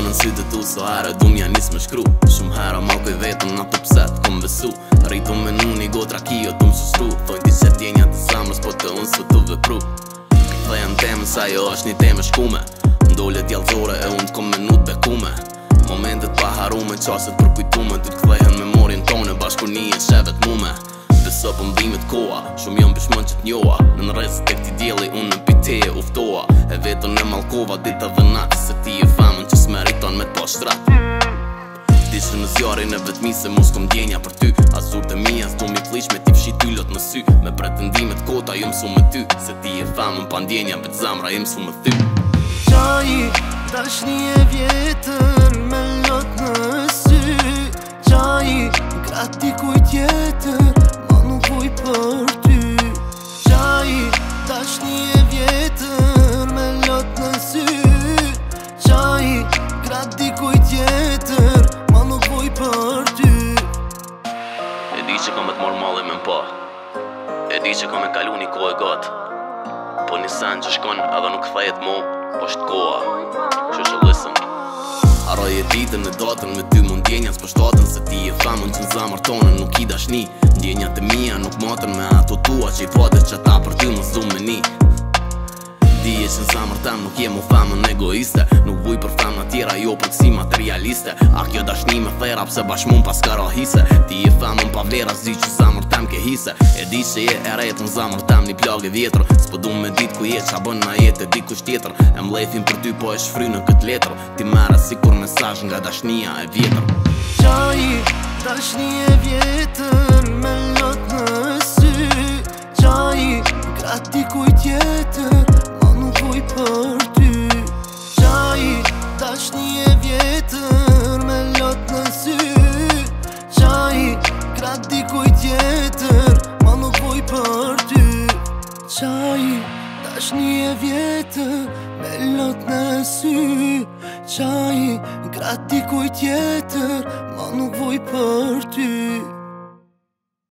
në sytë tu so herë du m'ja nis me shkru. Shumë herë ma kuj vetëm na të pse t'kom besu. Rritu me nuni gotra kio t'u m'sustru. Thojnë ti se djenja të zamrës po të unë së t'u vepru. Këtheja në temën sa jo është një temë shkume. Ndole t'jallzore e unë t'kom menut bekume. Momentet pa harume, qaset për kujtume. Ty t'kthehen memorin tone, bashku një e shevet mume. Beso për mbimet koha, shumë jom bishmon që t'njoha. Në në rezë të këti djeli, unë në piteje uftoha. E vetën e malkova, dita dhe natë. Se ti e famën që s'meriton me t'po shtrat. Dishë në zjarin e vetmi se mos kom djenja për ty. Azur të mija s'do mi flish me t'i fshi ty lot në sy. Me pretendimet kota ju mësu me ty. Se ti e famën pa ndjenja vet zamra ju mësu me ty. Qaji, dashni e vjetër me lot në sy. Qaji, grati kuj tjetër ma nuk vuj për ty. Qaji, dashni e vjetër me lot në sy. Qaji, grati kuj tjetër ma nuk vuj për ty. E di që kom e t'mor malli me m'pa. E di që kom e kalu një kohë e gatë. Po një sen që shkon edhe nuk thejet mo, është koha. Që listen. Haroj e ditën e datën me ty mund djenja s'po shtatën. Se ti e famën që në zamër tonën nuk i dashni. Ndjenjat e mija nuk matën me ato tua që i fatet që ta për ty më zdu me ni. Dije që në zamër tem nuk jem u famën egoiste. Nuk vuj për femna tjera jo për kësi materialiste. A kjo dashni me thera pse bash mun pas ka rahise. Ti e famën pa vlera zi që zamër tem ke hise. E di që je e rejtë në zamër tem një plagë vjetër. S'po du me dit ku je qa bën na jetë e dikush tjetër. E mlefin për ty po e shfry në këtë letër. Ti mere si kur mesazh nga dashnia e vjetër. Qaji, dashni e vjetër me lot në sy. Qaji, grati kuj tjetër ma nuk vuj për ty. Qaji, dashni e vjetër me lot në sy. Qaji, grati kuj tjetër ma nuk vuj për ty. Qaji, dashni e vjetër me lot në sy. Qaji, grati kuj tjetër ma nuk vuj për ty.